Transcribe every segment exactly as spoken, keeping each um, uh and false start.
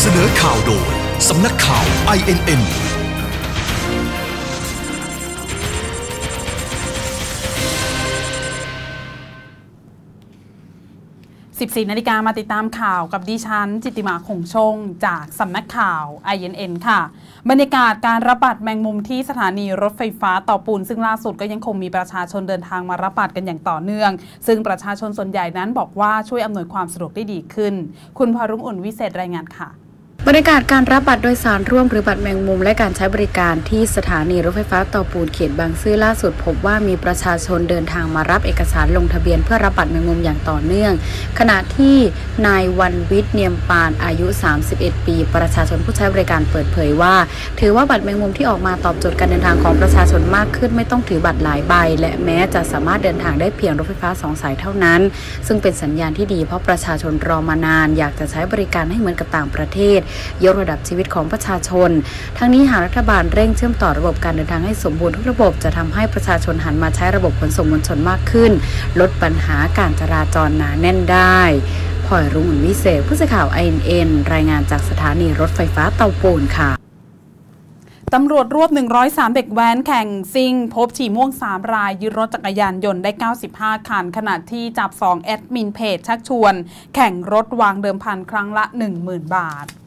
เสนอข่าวโดยสำนักข่าว ไอ เอ็น เอ็นสิบสี่นาฬิกามาติดตามข่าวกับดิฉันจิตติมาคงชงจากสำนักข่าว ไอ เอ็น เอ็น ค่ะบรรยากาศการรับบัตรแมงมุมที่สถานีรถไฟฟ้าเตาปูนซึ่งล่าสุดก็ยังคงมีประชาชนเดินทางมารับบัตรกันอย่างต่อเนื่องซึ่งประชาชนส่วนใหญ่นั้นบอกว่าช่วยอำนวยความสะดวกได้ดีขึ้นคุณพรุ่งอุ่นวิเศษรายงานค่ะบรรยากาศการรับบัตรโดยสารร่วมหรือบัตรแมงมุมและการใช้บริการที่สถานีรถไฟฟ้าเตาปูนเขตบางซื่อล่าสุดพบว่ามีประชาชนเดินทางมารับเอกสารลงทะเบียนเพื่อรับบัตรแมงมุมอย่างต่อเนื่องขณะที่นายวันวิทย์เนียมปานอายุสามสิบเอ็ดปีประชาชนผู้ใช้บริการเปิดเผยว่าถือว่าบัตรแมงมุมที่ออกมาตอบโจทย์การเดินทางของประชาชนมากขึ้นไม่ต้องถือบัตรหลายใบและแม้จะสามารถเดินทางได้เพียงรถไฟฟ้าสองสายเท่านั้นซึ่งเป็นสัญญาณที่ดีเพราะประชาชนรอมานานอยากจะใช้บริการให้เหมือนกับต่างประเทศยกระดับชีวิตของประชาชนทั้งนี้หากรัฐบาลเร่งเชื่อมต่อระบบการเดินทางให้สมบูรณ์ทุกระบบจะทำให้ประชาชนหันมาใช้ระบบขนส่งมวลชนมากขึ้นลดปัญหาการจราจรหนาแน่นได้พลอยรุ่งวิเศษผู้สื่อข่าว ไอ เอ็น เอ็น รายงานจากสถานีรถไฟฟ้าเตาปูนค่ะตำรวจรวบหนึ่งร้อยสามเด็กแว้นแข่งซิ่งพบฉี่ม่วงสามรายยึดรถจักรยานยนต์ได้เก้าสิบห้าคันขณะที่จับสองแอดมินเพจชักชวนแข่งรถวางเดิมพันครั้งละ หนึ่งหมื่น บาท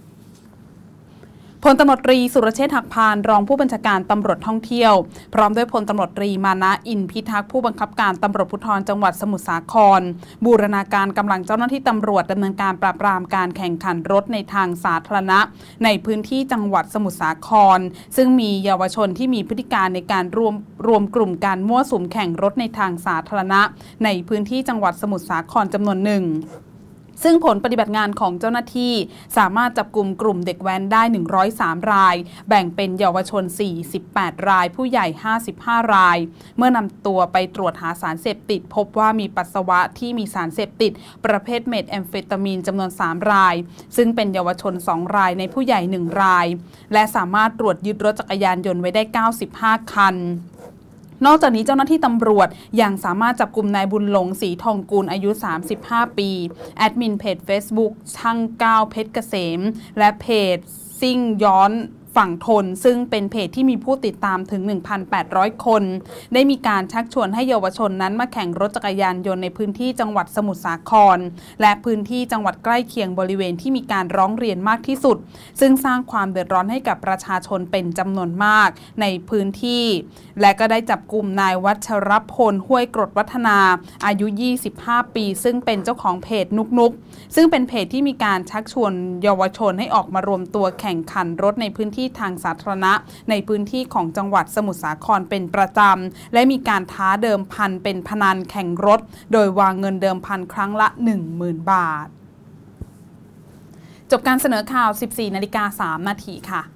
พลตำรวจตรีสุรเชษฐ์หักพานรองผู้บัญชาการตำรวจท่องเที่ยวพร้อมด้วยพลตำรวจตรีมานะอินพิทักษ์ผู้บังคับการตำรวจภูธรจังหวัดสมุทรสาครบูรณาการกำลังเจ้าหน้าที่ตำรวจดำเนินการปราบปรามการแข่งขันรถในทางสาธารณะในพื้นที่จังหวัดสมุทรสาครซึ่งมีเยาวชนที่มีพฤติการในการรวมรวมกลุ่มการมั่วสุมแข่งรถในทางสาธารณะในพื้นที่จังหวัดสมุทรสาครจำนวนหนึ่งซึ่งผลปฏิบัติงานของเจ้าหน้าที่สามารถจับกลุ่มกลุ่มเด็กแว้นได้หนึ่งร้อยสามรายแบ่งเป็นเยาวชนสี่สิบแปดรายผู้ใหญ่ห้าสิบห้ารายเมื่อนำตัวไปตรวจหาสารเสพติดพบว่ามีปัสสาวะที่มีสารเสพติดประเภทเมทแอมเฟตามีนจำนวนสามรายซึ่งเป็นเยาวชนสองรายในผู้ใหญ่หนึ่งรายและสามารถตรวจยึดรถจักรยานยนต์ไว้ได้เก้าสิบห้าคันนอกจากนี้เจ้าหน้าที่ตำรวจยังสามารถจับกุมนายบุญหลงศรีทองกูลอายุสามสิบห้าปีแอดมินเพจ Facebook ช่างก้าวเพชรเกษมและเพจซิ่งย้อนฝั่งทนซึ่งเป็นเพจที่มีผู้ติดตามถึง หนึ่งพันแปดร้อย คนได้มีการชักชวนให้เยาวชนนั้นมาแข่งรถจักรยานยนต์ในพื้นที่จังหวัดสมุทรสาครและพื้นที่จังหวัดใกล้เคียงบริเวณที่มีการร้องเรียนมากที่สุดซึ่งสร้างความเดือดร้อนให้กับประชาชนเป็นจำนวนมากในพื้นที่และก็ได้จับกลุ่มนายวัชรพลห้วยกรดวัฒนาอายุยี่สิบห้าปีซึ่งเป็นเจ้าของเพจนุกนุกซึ่งเป็นเพจที่มีการชักชวนเยาวชนให้ออกมารวมตัวแข่งขันรถในพื้นที่ทางสาธารณะในพื้นที่ของจังหวัดสมุทรสาครเป็นประจำและมีการท้าเดิมพันเป็นพนันแข่งรถโดยวางเงินเดิมพันครั้งละ หนึ่งหมื่น บาทจบการเสนอข่าว สิบสี่นาฬิกาสาม นาทีค่ะ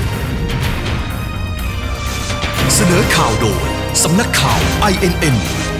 เสนอข่าวโดยสำนักข่าว ไอ เอ็น เอ็น